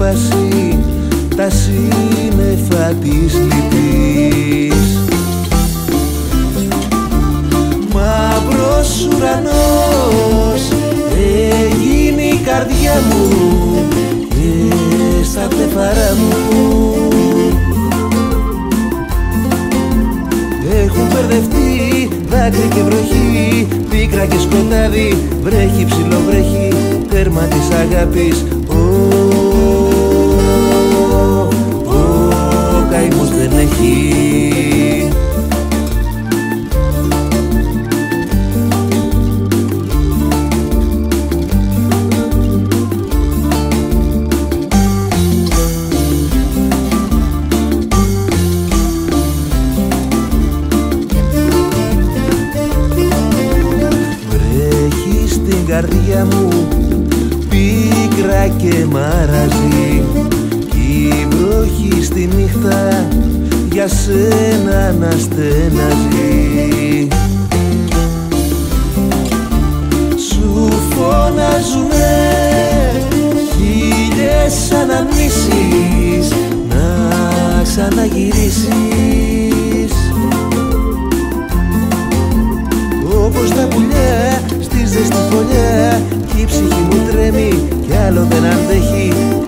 σπάσει τα σύννεφα της λυπής. Μαύρος ουρανός έγινε η καρδιά μου και στα βλεφαρά μου έχουν μπερδευτεί δάκρυ και βροχή, πίκρα και σκοτάδι, βρέχει ψιλοβρέχει, τέρμα της αγάπης. Ο καημός δεν έχει. Στην καρδιά μου πίκρα και μαραζί, κι η βροχή στη νύχτα για σένα να στεναζεί. Σου φωνάζουνε χίλιες αναμνήσεις να ξαναγυρίσεις, όπως τα πουλιά στη ζεστή φωλιά, κι η ψυχή μου τρέμει κι άλλο δεν αντέχει.